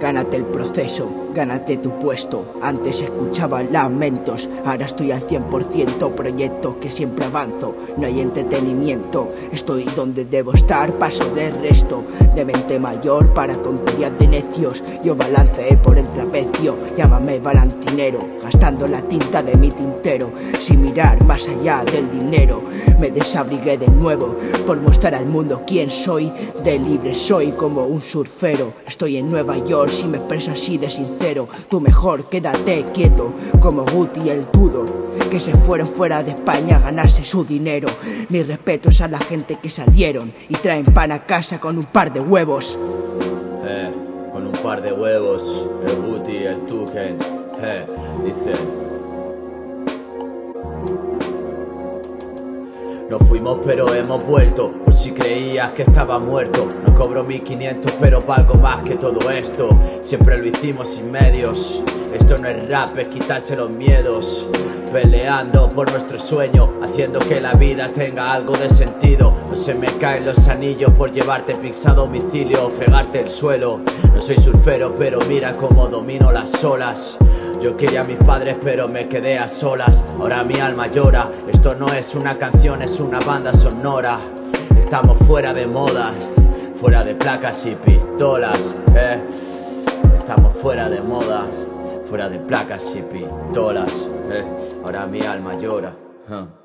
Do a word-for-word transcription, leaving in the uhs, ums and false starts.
Gánate el proceso, gánate tu puesto. Antes escuchaba lamentos, ahora estoy al cien por ciento. Proyectos que siempre avanzo, no hay entretenimiento. Estoy donde debo estar, paso de resto. De mente mayor para tonterías de necios. Yo balanceé por el trapecio, llámame balantinero. Gastando la tinta de mi tintero, sin mirar más allá del dinero. Me desabrigué de nuevo, por mostrar al mundo quién soy. De libre soy como un surfero. Estoy en Nueva York, si me expreso así de sincero. Tú mejor quédate quieto, como Guti y el Tudor, que se fueron fuera de España a ganarse su dinero. Mis respetos a la gente que salieron y traen pan a casa con un par de huevos. Eh, con un par de huevos, el Guti, el Tuken, eh, dice. Nos fuimos pero hemos vuelto, por si creías que estaba muerto. No cobro mil quinientos pero valgo más que todo esto. Siempre lo hicimos sin medios. Esto no es rap, es quitarse los miedos. Peleando por nuestro sueño, haciendo que la vida tenga algo de sentido. No se me caen los anillos por llevarte pizza a domicilio o fregarte el suelo. No soy surfero pero mira cómo domino las olas. Yo quería a mis padres pero me quedé a solas. Ahora mi alma llora. Esto no es una canción, es una banda sonora. Estamos fuera de moda, fuera de placas y pistolas, eh. Estamos fuera de moda, fuera de placas y pistolas, eh. Ahora mi alma llora, huh.